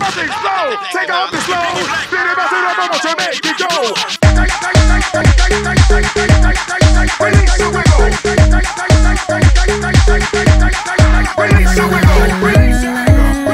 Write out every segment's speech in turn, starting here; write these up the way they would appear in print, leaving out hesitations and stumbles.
something slow. Take off the slow. Viene más de vamos a México. Release the wiggle. Release the wiggle. Release the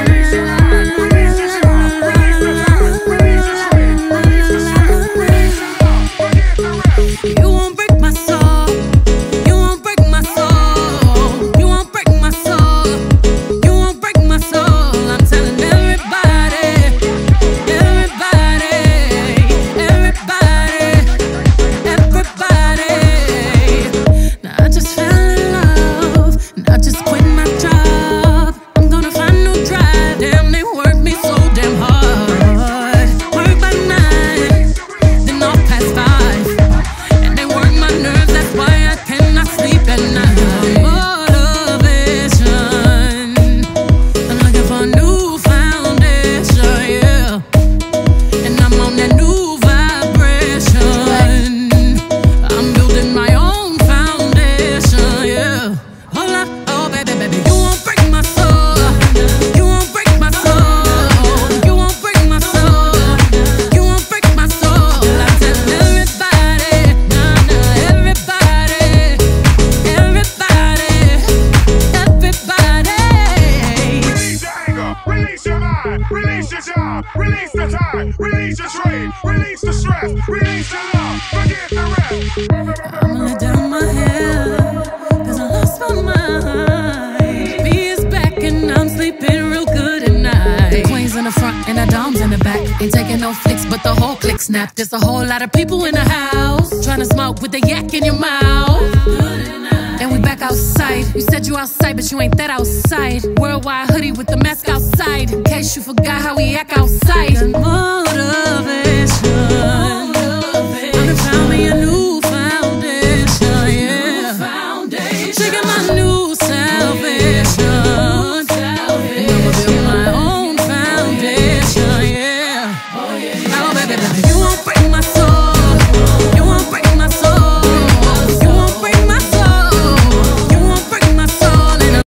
release the trade, release the stress, release the love, forget the rest. I'ma let down my hair, cause I lost my mind. B is back and I'm sleeping real good at night. The queen's in the front and the dom's in the back. Ain't taking no flicks, but the whole click snap. There's a whole lot of people in the house, trying to smoke with the yak in your mouth. And we back outside. You said you outside, but you ain't that outside. Worldwide hoodie with the mask outside, in case you forgot how we act outside. Motivate.